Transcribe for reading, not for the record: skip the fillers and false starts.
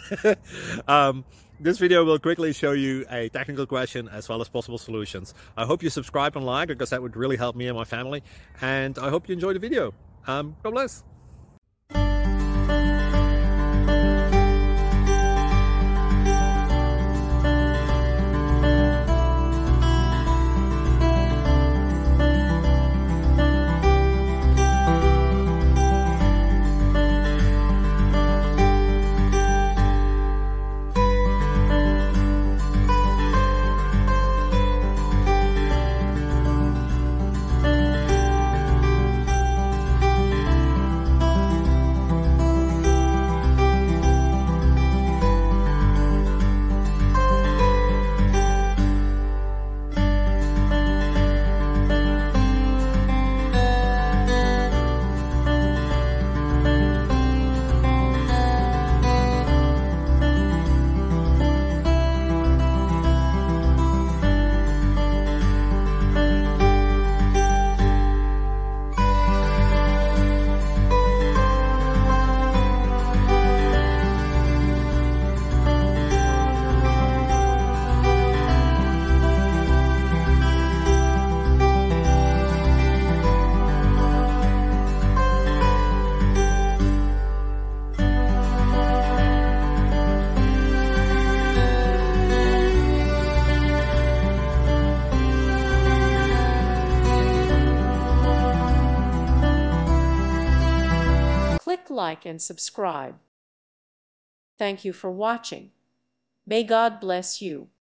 um, this video will quickly show you a technical question as well as possible solutions. I hope you subscribe and like, because that would really help me and my family. And I hope you enjoy the video. God bless. Click like and subscribe. Thank you for watching. May God bless you.